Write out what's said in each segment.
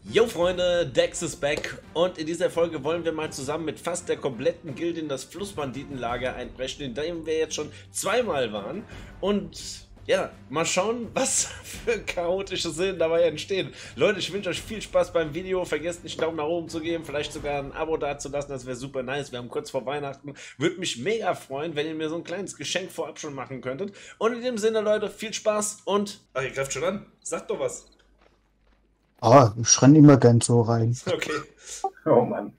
Yo Freunde, Dex ist back und in dieser Folge wollen wir mal zusammen mit fast der kompletten Guild in das Flussbanditenlager einbrechen, in dem wir jetzt schon zweimal waren. Und ja, mal schauen, was für chaotische Szenen dabei entstehen. Leute, ich wünsche euch viel Spaß beim Video. Vergesst nicht, einen Daumen nach oben zu geben, vielleicht sogar ein Abo dazulassen, das wäre super nice. Wir haben kurz vor Weihnachten. Würde mich mega freuen, wenn ihr mir so ein kleines Geschenk vorab schon machen könntet. Und in dem Sinne, Leute, viel Spaß und... Ach, ihr greift schon an. Sagt doch was. Ah, ich renne immer gern so rein. Okay. Oh Mann.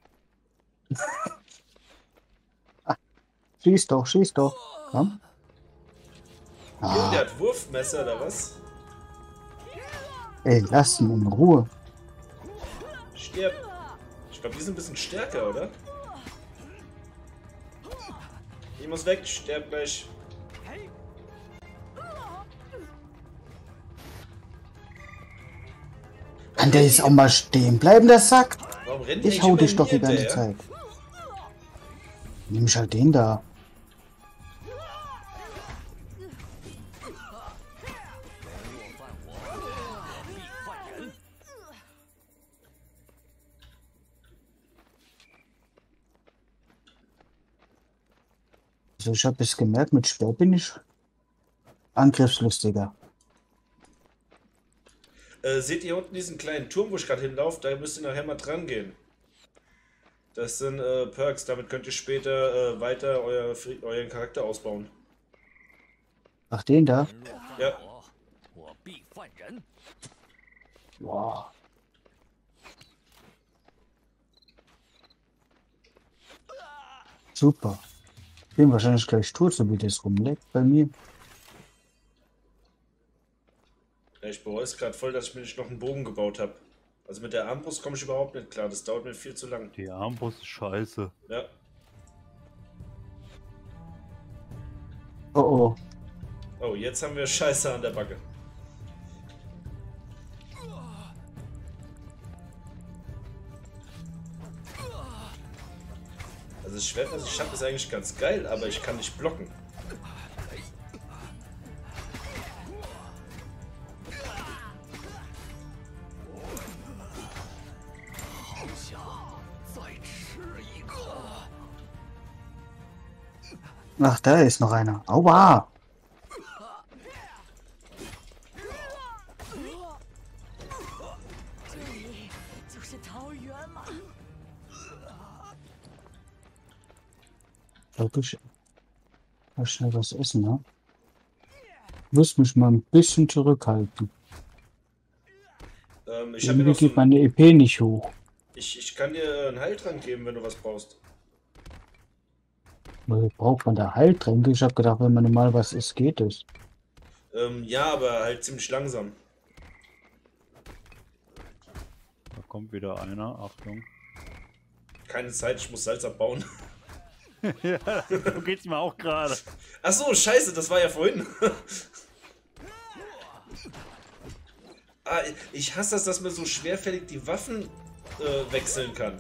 Schieß doch, schieß doch. Ja? Junge, der hat Wurfmesser oder was? Ey, lass ihn in Ruhe. Stirb. Ich glaube, die sind ein bisschen stärker, oder? Ich muss weg, ich sterb gleich. Kann der jetzt auch mal stehen bleiben, der Sack? Warum rennt Ich der hau eigentlich dich doch die immer mir ganze hinterher? Zeit. Nimm ich halt den da. Also ich habe es gemerkt, mit Speer bin ich angriffslustiger. Seht ihr unten diesen kleinen Turm, wo ich gerade hinlaufe? Da müsst ihr nachher mal dran gehen. Das sind Perks, damit könnt ihr später weiter euren Charakter ausbauen. Ach, den da? Ja. Wow. Super. Ich bin wahrscheinlich gleich tot, so wie das rumleckt bei mir. Ja, ich bereue es gerade voll, dass ich mir nicht noch einen Bogen gebaut habe. Also mit der Armbrust komme ich überhaupt nicht klar, das dauert mir viel zu lang. Die Armbrust ist scheiße. Ja. Oh oh. Oh, jetzt haben wir Scheiße an der Backe. Also das Schwert, was ich habe, ist eigentlich ganz geil, aber ich kann nicht blocken. Ach, da ist noch einer. Aua! Glaube ich. Mal schnell was essen, ne? Muss mich mal ein bisschen zurückhalten. Ich habe hier Irgendwie noch so geht meine EP nicht hoch. ich kann dir einen Heiltrank geben, wenn du was brauchst. Braucht man da Heiltränke? Ich habe gedacht, wenn man normal was isst, geht es. Ja, aber halt ziemlich langsam. Da kommt wieder einer, Achtung. Keine Zeit, ich muss Salz abbauen. Ja, so geht's mir auch gerade. Ach so, scheiße, das war ja vorhin. Ich hasse das, dass man so schwerfällig die Waffen wechseln kann.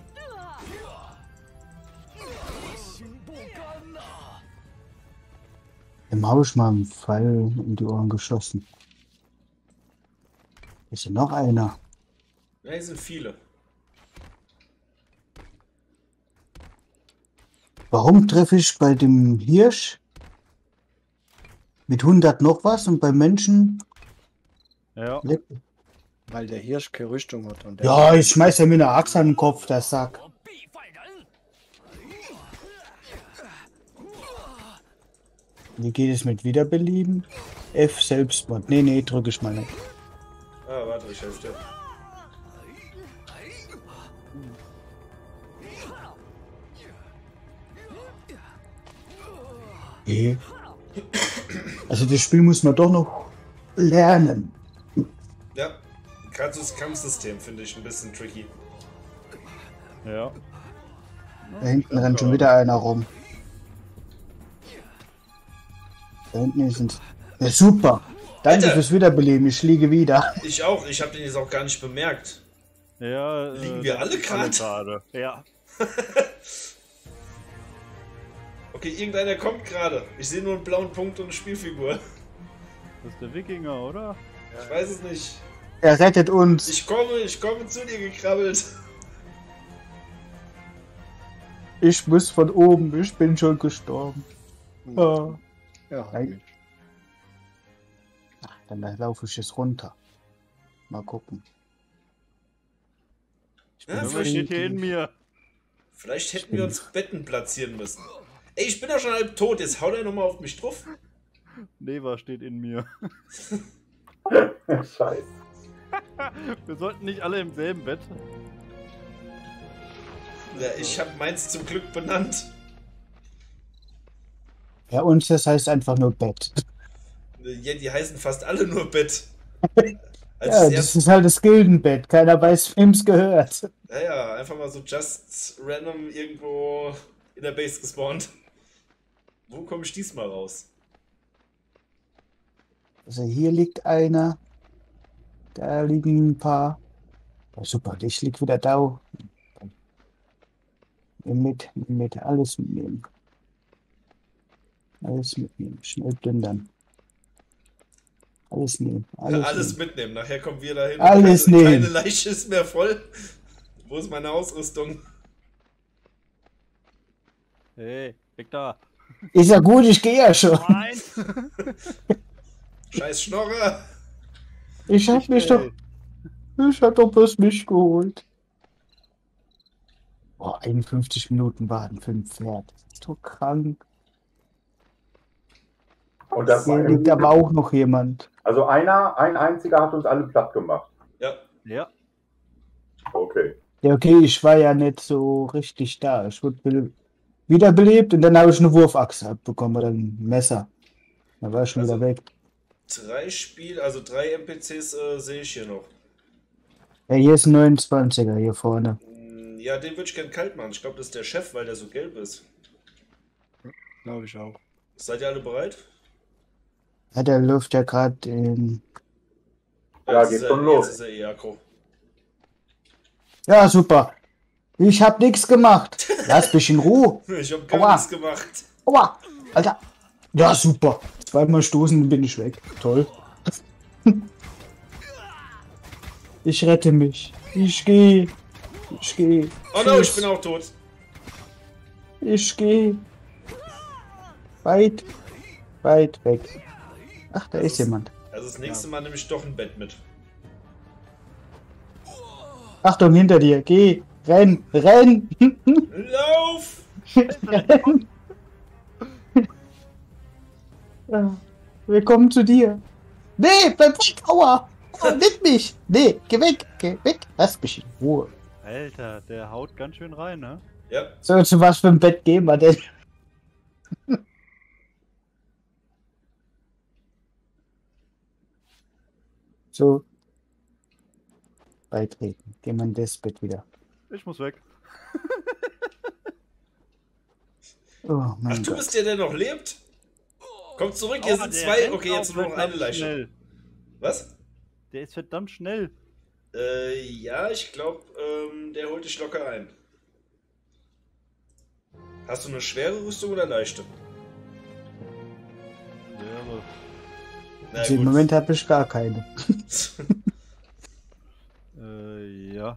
Dem habe ich mal einen Pfeil in die Ohren geschossen. Ist ja noch einer. Ja, hier sind viele. Warum treffe ich bei dem Hirsch mit 100 noch was und beim Menschen... Ja, Weil der Hirsch keine Rüstung hat. Und der Ja, ich schmeiß ja mit einer Axt an den Kopf, der Sack. Wie geht es mit Wiederbeleben? F Selbstmord. Nee, drücke ich mal nicht. Ah, warte, ich helfe dir. Okay. Also das Spiel muss man doch noch lernen. Ja, gerade das Kampfsystem finde ich ein bisschen tricky. ja. Da hinten rennt schon wieder einer rum. Da hinten ist es. Ja, super. Danke Alter. fürs Wiederbeleben. Ich liege wieder. Ich auch, ich habe den jetzt auch gar nicht bemerkt. Ja, Liegen wir alle gerade? Ja. Okay, irgendeiner kommt gerade. Ich sehe nur einen blauen Punkt und eine Spielfigur. Das ist der Wikinger, oder? Ich weiß es nicht. Er rettet uns. Ich komme zu dir gekrabbelt. Ich muss von oben. Ich bin schon gestorben. Ah. Ja, Nein. Mensch. Ach, dann laufe ich jetzt runter. Mal gucken. Ja, Irgendwas steht hier in mir. Vielleicht hätten wir uns Betten platzieren müssen. Ey, ich bin doch schon halb tot. Jetzt haut er nochmal auf mich drauf. Neva steht in mir. Scheiße. Wir sollten nicht alle im selben Bett. Ja, ich habe meins zum Glück benannt. Ja, uns das heißt einfach nur Bett. Ja, die heißen fast alle nur Bett. Als Ja, es das erst, ist halt das Gildenbett. Keiner weiß, wem's gehört. naja, einfach mal so just random irgendwo in der Base gespawnt. Wo komme ich diesmal raus? Also hier liegt einer. Da liegen ein paar. Ja, super, ich lieg wieder da. Nimm mit, alles mitnehmen. Alles mitnehmen, schnell plündern. Alles nehmen, Alles nehmen. mitnehmen. Nachher kommen wir dahin. Alles keine, nehmen. keine Leiche ist mehr voll. Wo ist meine Ausrüstung? Hey, weg da. Ist ja gut, ich gehe ja schon. Nein! Scheiß Schnorrer. Ich hab doch bloß mich geholt. Boah, 51 Minuten warten für ein Pferd. Das ist doch krank. Und das war Hier liegt aber auch noch jemand. also ein einziger hat uns alle platt gemacht. Ja, Ja. Okay. Ja, okay, ich war ja nicht so richtig da. Ich wurde wiederbelebt und dann habe ich eine Wurfachse abbekommen oder ein Messer. Da war ich schon Also- wieder weg. 3 NPCs sehe ich hier noch. Ja, hier ist ein 29er hier vorne. Ja, den würde ich gern kalt machen. Ich glaube, das ist der Chef, weil der so gelb ist. Glaube ich auch. Seid ihr alle bereit? Ja, der läuft ja gerade in. Ja, Jetzt geht ist schon er, los. Jetzt ist er eh aggro. Ja, super. Ich hab nichts gemacht. Lass mich in Ruhe. Ich habe gar Aua. nichts gemacht. Aua, Alter. Ja, super. Zweimal stoßen, dann bin ich weg. Toll. Ich rette mich. Ich gehe. Ich gehe. Oh no, ich bin auch tot. Ich gehe. Weit weg. Ach, da ist jemand. Also das nächste Mal nehme ich doch ein Bett mit. Achtung, hinter dir. Geh. Renn. Lauf! Renn. Ja, wir kommen zu dir. Nee, bleib weg. Aua. Nimm mich. Nee, geh weg. Lass mich in Ruhe. Alter, der haut ganz schön rein, ne? Ja, So, zu was für ein Bett gehen wir denn? So. Beitreten. Gehen wir in das Bett wieder. Ich muss weg. Oh ach, mein du Gott. bist der, der noch lebt? Komm zurück, hier Oh, sind der zwei. rennt Okay, jetzt auch nur noch eine verdammt Leiche. schnell. Was? Der ist verdammt schnell. Ja, ich glaube, der holt dich locker ein. Hast du eine schwere Rüstung oder leichte? Wäre. Na Also Im Moment habe ich gar keine. Ja.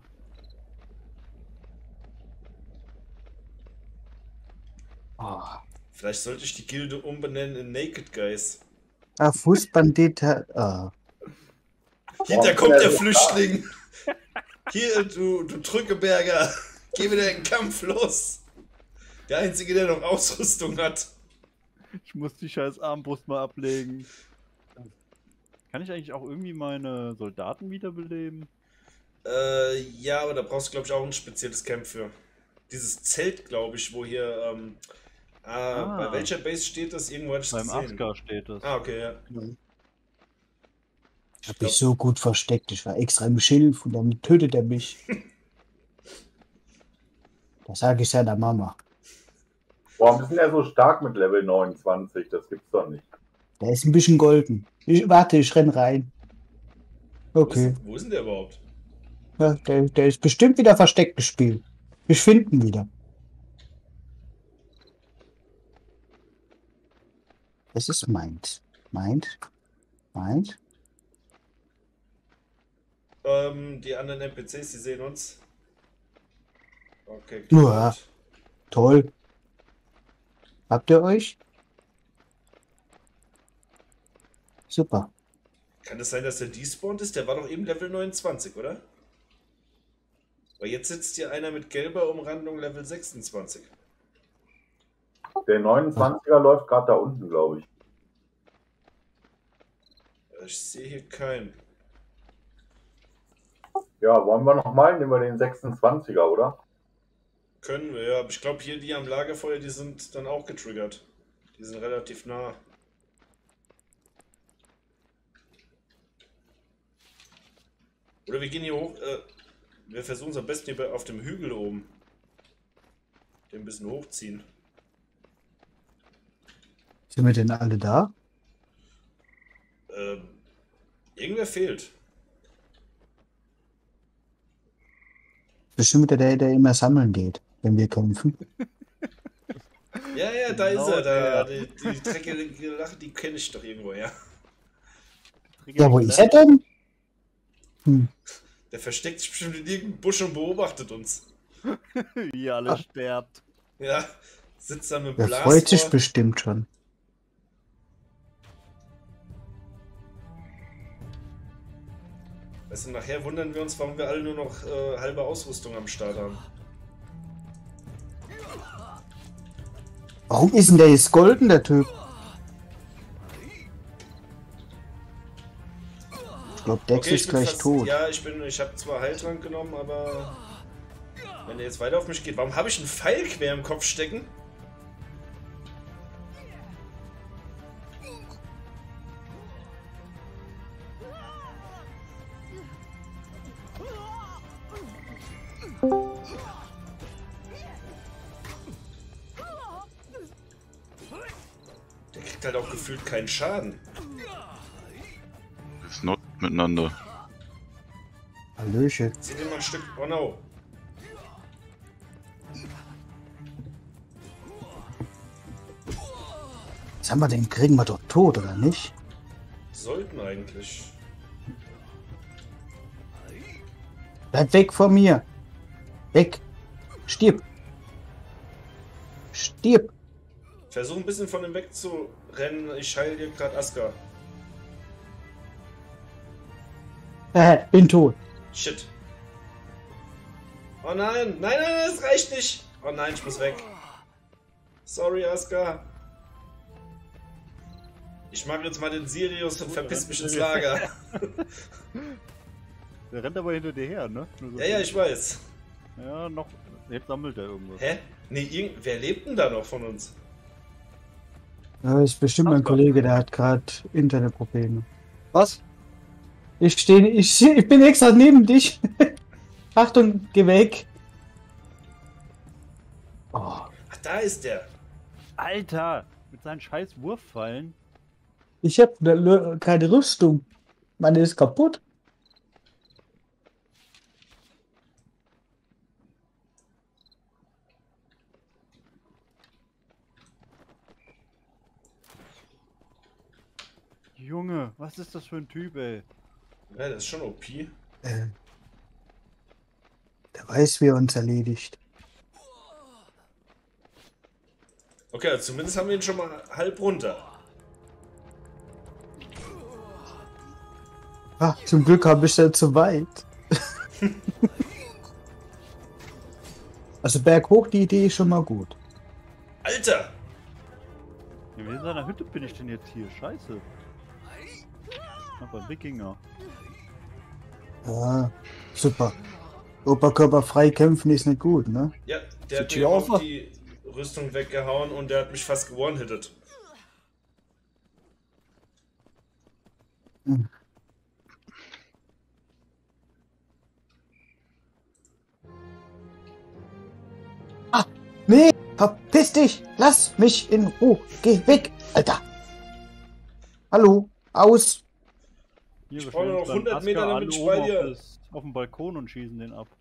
Oh. Vielleicht sollte ich die Gilde umbenennen in Naked Guys. Ah, Fußbandit hat. Ah. Hinter Warum kommt ist der der so Flüchtling. Hier, du Drückeberger. Geh wieder in den Kampf los. Der Einzige, der noch Ausrüstung hat. Ich muss die scheiß Armbrust mal ablegen. Kann ich eigentlich auch irgendwie meine Soldaten wiederbeleben? Ja, aber da brauchst du, glaube ich, auch ein spezielles Camp für. Dieses Zelt, glaube ich, wo hier, bei welcher Base steht das? Irgendwo hatte ich Beim gesehen. Aska steht das. Ah, okay, ja. Ich habe mich so gut versteckt. Ich war extra im Schilf und dann tötet er mich. Das sage ich seiner Mama. Warum ist denn er so stark mit Level 29? Das gibt's doch nicht. Der ist ein bisschen golden. Warte, ich renn rein. Okay. Wo ist denn der überhaupt? Ja, der ist bestimmt wieder versteckt gespielt. Ich finde ihn wieder. Es ist meins. Meint. Die anderen NPCs, die sehen uns. Okay, Ja. gut. Toll. Habt ihr euch? Super. Kann es sein, dass der despawned ist? Der war doch eben Level 29, oder? Aber jetzt sitzt hier einer mit gelber Umrandung Level 26. Der 29er läuft gerade da unten, glaube ich. Ich sehe hier keinen. Ja, wollen wir nochmal? Nehmen wir den 26er, oder? Können wir, ja. Aber ich glaube, hier die am Lagerfeuer, die sind dann auch getriggert. Die sind relativ nah. Oder wir gehen hier hoch. Wir versuchen es am besten hier auf dem Hügel oben. Den ein bisschen hochziehen. Sind wir denn alle da? Irgendwer fehlt. Bestimmt der immer sammeln geht, wenn wir kämpfen. Ja, ja, da Genau ist er. Da. der. Die dreckige Lache, die kenne ich doch irgendwo, ja. Ja, wo ist er denn? Hm. Der versteckt sich bestimmt in irgendeinem Busch und beobachtet uns. Wie ihr alle sterbt. Ja, sitzt da mit Der Blasrohr. freut sich bestimmt schon. Weißt du, nachher wundern wir uns, warum wir alle nur noch halbe Ausrüstung am Start haben. Warum ist denn der jetzt golden, der Typ? Ich glaube, Dex ist gleich tot. Ja, ich habe zwar Heiltrank genommen, aber wenn der jetzt weiter auf mich geht, warum habe ich einen Pfeil quer im Kopf stecken? Der kriegt halt auch gefühlt keinen Schaden. Ist not miteinander. Hallöchen. Zieh dir mal ein Stück. Oh no. Sag mal, den kriegen wir doch tot, oder nicht? Sollten eigentlich. Bleib weg von mir. Weg. Stirb. Stirb. Versuch ein bisschen von ihm wegzurennen. Ich heile dir gerade Aska. Bin tot. Shit. Oh nein. Nein, nein, das reicht nicht. Oh nein, ich muss weg. Sorry, Aska. Ich mache jetzt mal den Sirius und verpiss mich ins Lager. Der rennt aber hinter dir her, ne? Nur so Ja, ja, ich weiß. Ja, noch. Jetzt sammelt er irgendwas. Hä? Nee, wer lebt denn da noch von uns? Ja, ist bestimmt mein Kollege, der hat gerade Internetprobleme. Was? Ich bin extra neben dich. Achtung, geh weg. Oh, Ach, da ist der. Alter! Mit seinen scheiß Wurffallen. ich habe keine Rüstung. Meine ist kaputt. Junge, was ist das für ein Typ, ey? Ja, das ist schon OP. Der weiß, wie er uns erledigt. Okay, also zumindest haben wir ihn schon mal halb runter. Ah, zum Glück habe ich da zu weit. Also berghoch, die Idee ist schon mal gut. Alter! In seiner Hütte bin ich denn jetzt hier? Scheiße. Aber Wikinger. Ja, super. Oberkörperfrei kämpfen ist nicht gut, ne? Ja, der hat Sieht mir hier auch auf. die Rüstung weggehauen und der hat mich fast gewone-hittet. Hm. Ah, nee, verpiss dich, lass mich in Ruhe, geh weg, Alter. Hallo, aus. Hier, Ich wir brauche stellen noch uns beim 100 Meter, Asker damit alle ich oben bei dir- auf dem Balkon und schießen den ab.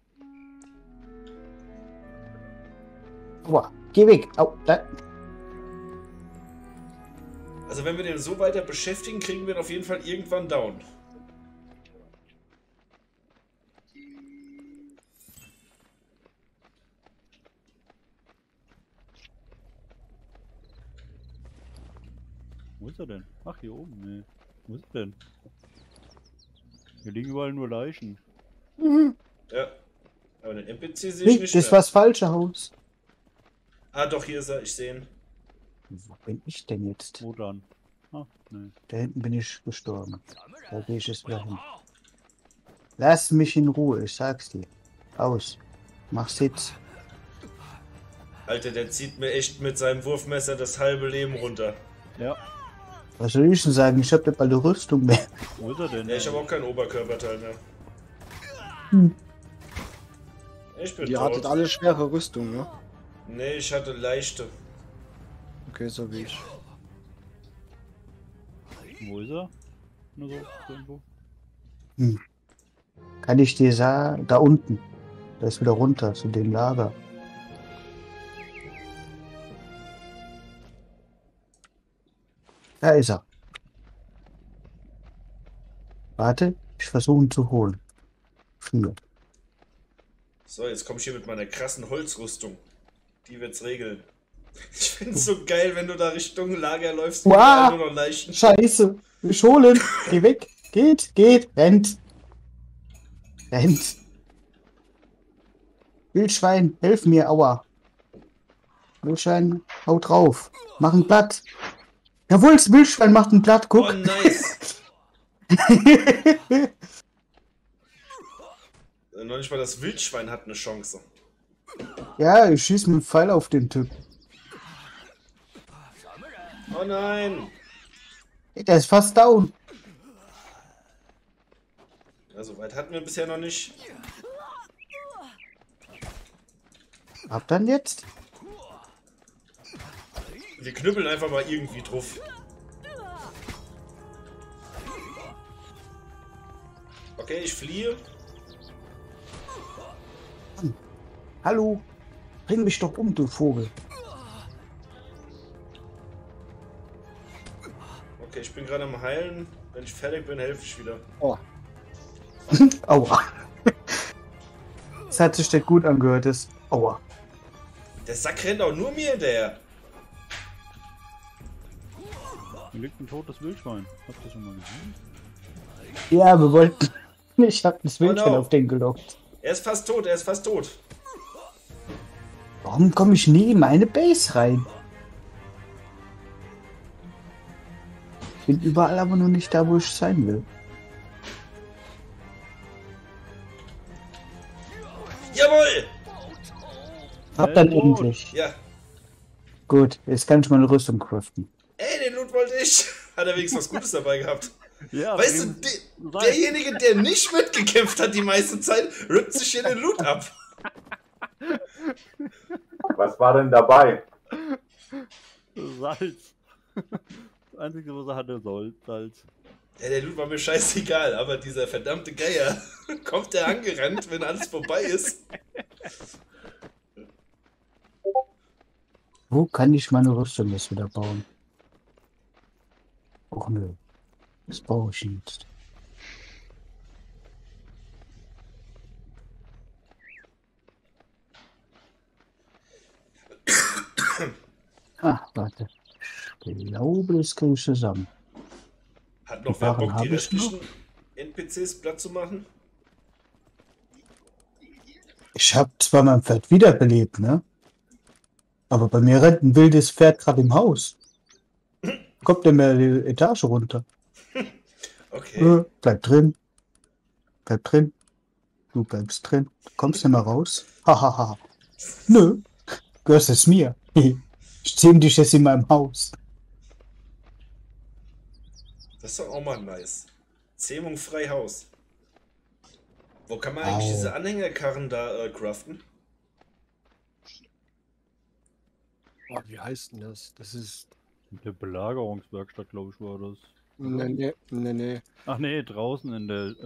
Aua, geh weg. Au, da. Also wenn wir den so weiter beschäftigen, kriegen wir ihn auf jeden Fall irgendwann down. Wo ist er denn? Ach, hier oben. Nee. Wo ist er denn? Hier liegen überall nur Leichen. Ja. Aber den NPC sehe ich Nee, nicht das mehr. war das falsche Haus. Ah, doch, hier ist er. Ich sehe ihn. Wo bin ich denn jetzt? Wo dann? Ah, nee. Da hinten bin ich gestorben. Da gehe ich jetzt wieder hin. Lass mich in Ruhe, ich sag's dir. Aus. Mach Sitz. Alter, der zieht mir echt mit seinem Wurfmesser das halbe Leben runter. Ja. Was soll ich denn sagen? Ich hab ja bald eine Rüstung mehr. Wo ist er denn? Ja, ich habe auch keinen Oberkörperteil mehr. Hm. Ich bin Ihr hattet tot. alle schwere Rüstung, ne? Nee, ich hatte leichte. Okay, so wie ich. Wo ist er? Nur so irgendwo. Kann ich dir sagen? Da unten. Da ist wieder runter zu dem Lager. Da ist er. Warte, ich versuche ihn zu holen. 4. So, jetzt komme ich hier mit meiner krassen Holzrüstung. Die wird's regeln. Ich find's so geil, wenn du da Richtung Lager läufst. Wow. Überall nur noch Leichen. Scheiße. Ich holen. Geh weg. Geht. Rennt. Wildschwein, hilf mir. Aua. Wildschwein, hau drauf. Mach ein Blatt. Jawohl, das Wildschwein macht ein Blatt. Oh, Guck. nice. Noch nicht mal das Wildschwein hat eine Chance. Ja, ich schieß mit dem Pfeil auf den Typ. Oh nein. Der ist fast down. Ja, so weit hatten wir bisher noch nicht. Ab dann jetzt? Wir knüppeln einfach mal irgendwie drauf. Okay, ich fliehe. Hallo. Bring mich doch um, du Vogel. Okay, ich bin gerade am Heilen. Wenn ich fertig bin, helfe ich wieder. Oh, Aua. Das hat sich nicht gut angehört, das. Aua. Der Sack rennt auch nur mir hinterher. Hier liegt ein totes Wildschwein. Habt ihr das schon mal gesehen? Ja, wir wollten. Ich hab das Wildschwein no. auf den gelockt. Er ist fast tot, er ist fast tot. Warum komme ich nie in meine Base rein? Bin überall, aber nur nicht da, wo ich sein will. Jawohl! Hab dann Tot. endlich. Ja. Gut, jetzt kann ich meine Rüstung craften. Ey, den Loot wollte ich. Hat er wenigstens was Gutes dabei gehabt. Ja, Weißt du, Bremen- derjenige, der nicht mitgekämpft hat die meiste Zeit, rippt sich hier den Loot ab. Was war denn dabei? Salz. Das einzige, was er hatte, Salz. Ja, der Loot war mir scheißegal, aber dieser verdammte Geier kommt der angerannt, wenn alles vorbei ist. Wo kann ich meine Rüstung jetzt wieder bauen? Och nö. Das brauche ich jetzt. Ah, warte. Ich glaube, das kriege ich zusammen. Hat noch Die wer Waren Bock, die habe ich restlichen NPCs platt zu machen? Ich habe zwar mein Pferd wiederbelebt, ne? Aber bei mir rennt ein wildes Pferd gerade im Haus. Kommt der mir die Etage runter. Okay. Bleib drin. Bleib drin. Du bleibst drin. Du kommst nicht mehr raus. Hahaha. Nö. Gehörst es mir. Ich zähm dich jetzt in meinem Haus. Das ist doch auch mal nice. Zähmung frei Haus. Wo kann man eigentlich diese Anhängerkarren da craften? oh, wie heißt denn das? Das ist. In der Belagerungswerkstatt, glaube ich, war das. Nee. Ach nee, draußen in der.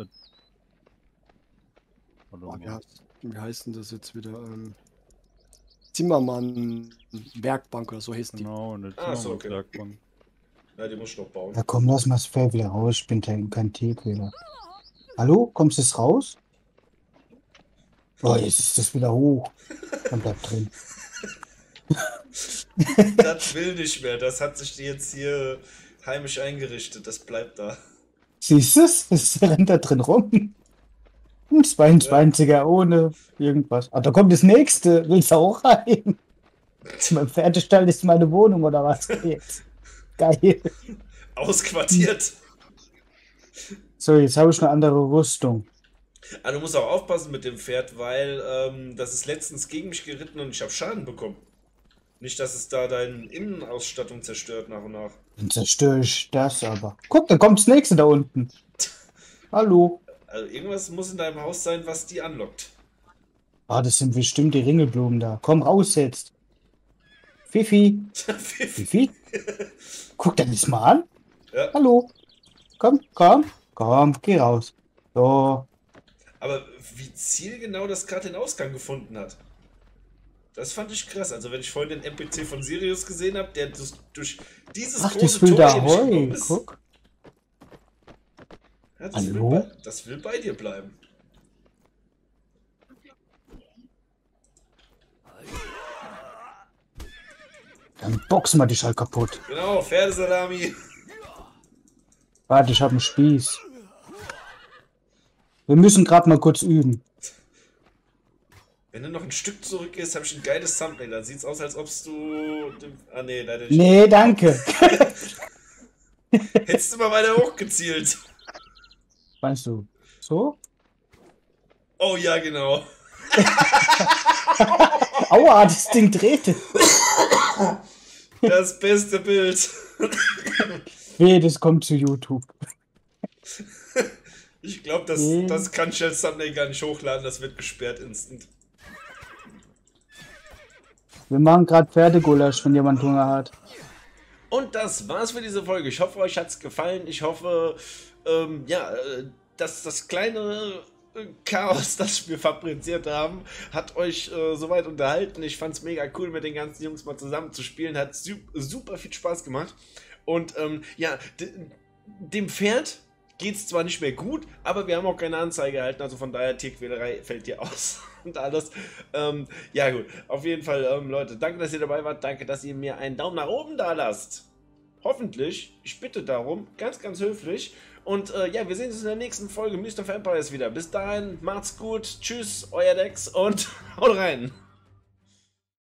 Warte Oh, mal. wie heißt denn das jetzt wieder? Zimmermann Werkbank oder so heißt die. Genau, in der Ah, so, okay. Zimmermannswerkbank. Ja, die muss ich noch bauen. Ja komm, lass mal das Pferd wieder raus. Ich bin kein Tierquäler. Hallo? Kommst du jetzt raus? Oh, jetzt ist das wieder hoch. Dann bleib drin. Das will nicht mehr. Das hat sich jetzt hier Heimisch eingerichtet, das bleibt da. Siehst du es? Es rennt da drin rum. Ein 22er ohne irgendwas. Ah, da kommt das nächste. Willst du auch rein? Mein Pferdestall ist meine Wohnung oder was jetzt? Geil. Ausquartiert. So, jetzt habe ich eine andere Rüstung. Aber du musst auch aufpassen mit dem Pferd, weil das ist letztens gegen mich geritten und ich habe Schaden bekommen. Nicht, dass es da deine Innenausstattung zerstört nach und nach. Dann zerstöre ich das aber. Guck, da kommt das nächste da unten. Hallo. Also irgendwas muss in deinem Haus sein, was die anlockt. Ah, das sind bestimmt die Ringelblumen da. Komm raus jetzt. Fifi. Fifi? Guck dir das mal an. Ja. Hallo. Komm, komm. Komm, geh raus. So. Aber wie zielgenau das gerade den Ausgang gefunden hat. Das fand ich krass. Also wenn ich vorhin den NPC von Sirius gesehen habe, der durch dieses Ach, große das will Tor da hier nicht Heu. gekommen ist. Guck. Ja, Hallo? Das will bei dir bleiben. Dann boxen wir dich halt kaputt. Genau, Pferdesalami. Warte, ich habe einen Spieß. Wir müssen gerade mal kurz üben. Wenn du noch ein Stück zurückgehst, habe ich ein geiles Thumbnail. Dann sieht's aus, als ob du... Ah nee, leider nicht. Nee, danke. Hättest du mal weiter hochgezielt. Meinst du so? Oh ja, genau. Aua, das Ding drehte. Das beste Bild. Nee, das kommt zu YouTube. Ich glaube, das kann ich als Thumbnail gar nicht hochladen. Das wird gesperrt instant. Wir machen gerade Pferdegulasch, wenn jemand Hunger hat. Und das war's für diese Folge. Ich hoffe, euch hat's gefallen. Ich hoffe, dass das kleine Chaos, das wir fabriziert haben, hat euch soweit unterhalten. Ich fand's mega cool, mit den ganzen Jungs mal zusammen zu spielen. Hat super viel Spaß gemacht. Und dem Pferd geht's zwar nicht mehr gut, aber wir haben auch keine Anzeige erhalten. Also von daher, Tierquälerei fällt dir aus und alles. Ja gut, auf jeden Fall, Leute, danke, dass ihr dabei wart. Danke, dass ihr mir einen Daumen nach oben da lasst. Hoffentlich. Ich bitte darum. Ganz, ganz höflich. Und ja, wir sehen uns in der nächsten Folge Mist of Empires wieder. Bis dahin, macht's gut. Tschüss, euer Dex und haut rein.